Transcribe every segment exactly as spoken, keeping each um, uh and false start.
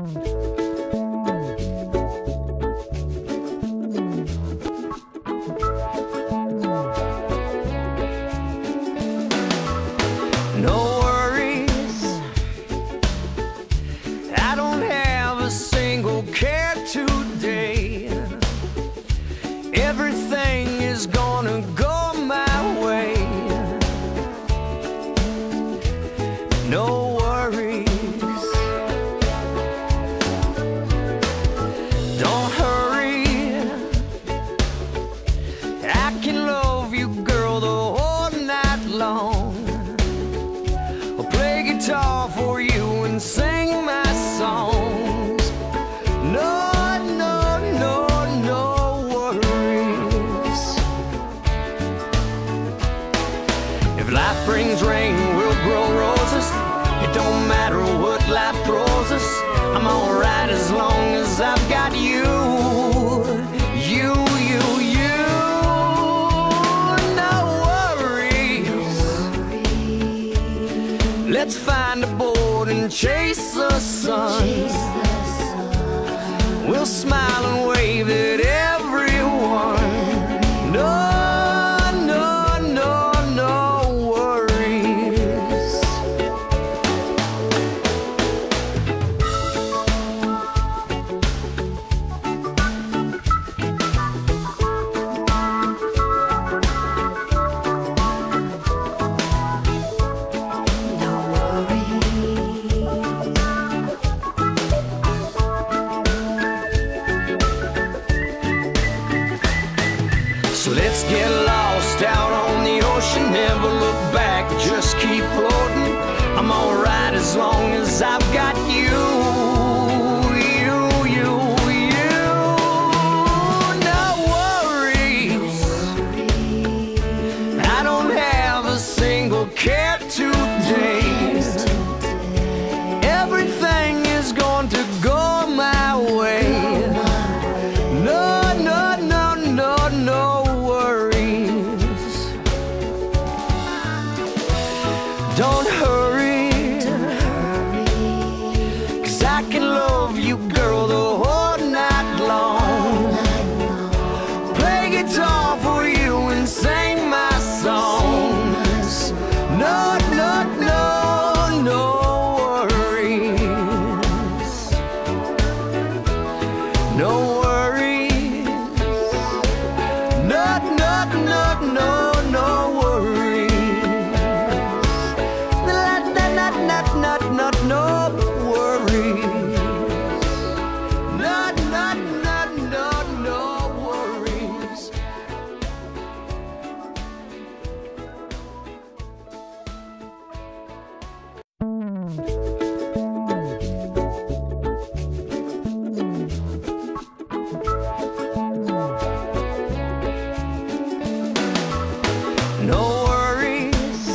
No worries, I don't have a single care today. Everything is gonna go my way. No worries, don't hurry, I can love you, girl, the whole night long. Play guitar for you and sing my songs. No, no, no, no worries. If life brings rain, we'll grow roses. It don't matter what life throws us. I'm alright as long as I've got you. You, you, you. No worries. Let's find a boat and chase the sun. We'll smile and wave at everyone. No, no, no, no worries. So let's get lost out on the ocean, never look back, just keep floating. I'm alright as long as I've got you, you, you, you. No worries, I don't have a single care today. Everything is going to go my way. No, no, no, no, no. Don't hurry, cause I can love you, girl, the whole night long. Play guitar for you and sing my songs. No, no, no, no worries. No worries. No, no, no, no, no worries. Not, not, no worries. Not, not, not, not, no worries. No worries,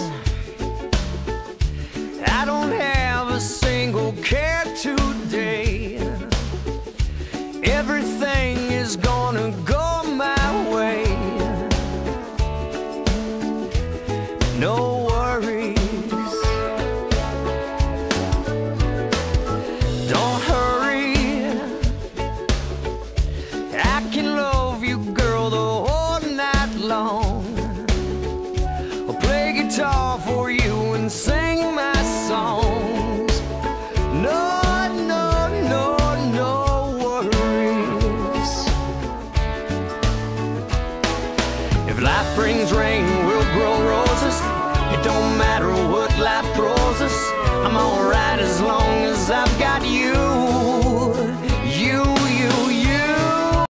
I don't have a single care today. Everything is gonna go my way. No worries, don't hurry, I can love you, girl, the whole night long. I'll play guitar for you and sing my songs. No, no, no, no worries. If life brings rain,